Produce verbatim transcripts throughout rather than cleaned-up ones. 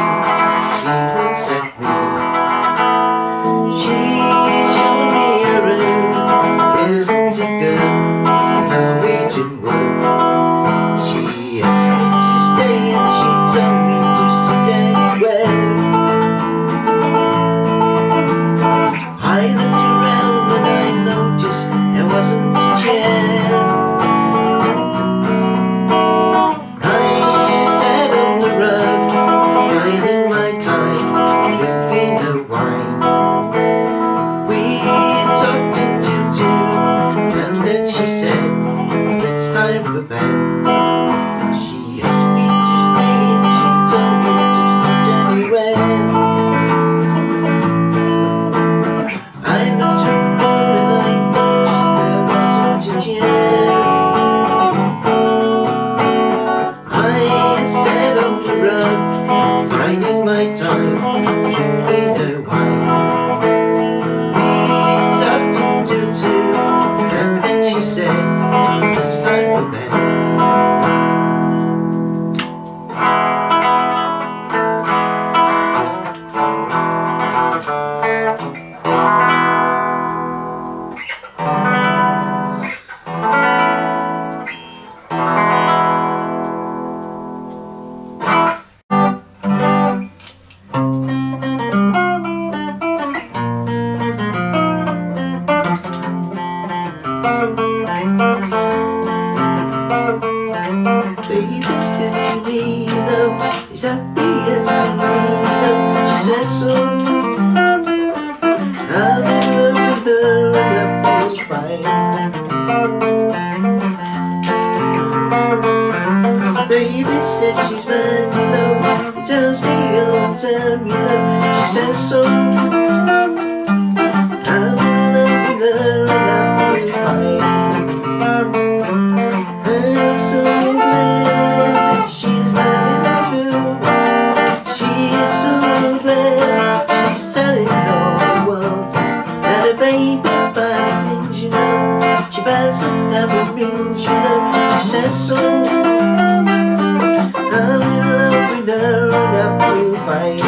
she looks at me. She's showing me a room, isn't it good? Norwegian wood. She asked me to stay and she told me to sit anywhere. I looked around and I noticed there wasn't a chair. I sat on the rug, biding my time, drinking the wine. We talked until two, and then she said, it's time for bed. She asked me to stay and she told me to sit anywhere. I looked around and I noticed there wasn't a chair. I sat on the rug, biding my time, drinking the wine. We talked until two, and then she said, it's time for bed. Baby's good to me though, he's happy as can be though. She says so. I'm in love with her and I feel fine. Baby says she's mine though, he tells me all the time, you know. She says so. I'm in love with her and I feel fine. I'm so glad she's letting her go. She's so glad she's telling all the world that a baby buys things, you know. She buys a diamond rings, you know. She says so. I'm in love with her and I feel fine.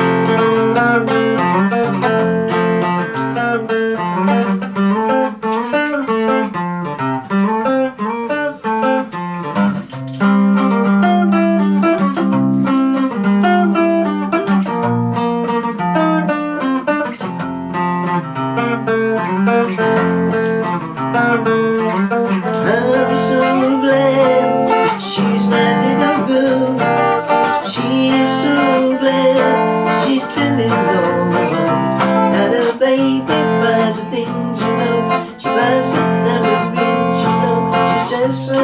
I'm so glad she's my little girl. She's so glad she's telling all the world that her baby buys the things, you know. She buys the diamond rings, you know. She says so.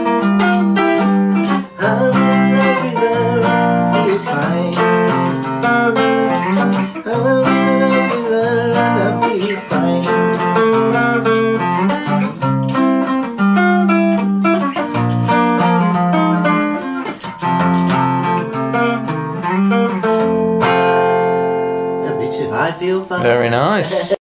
I'm in love with her, feel fine. I'm in love with her and I feel fine. I feel fine. Very nice.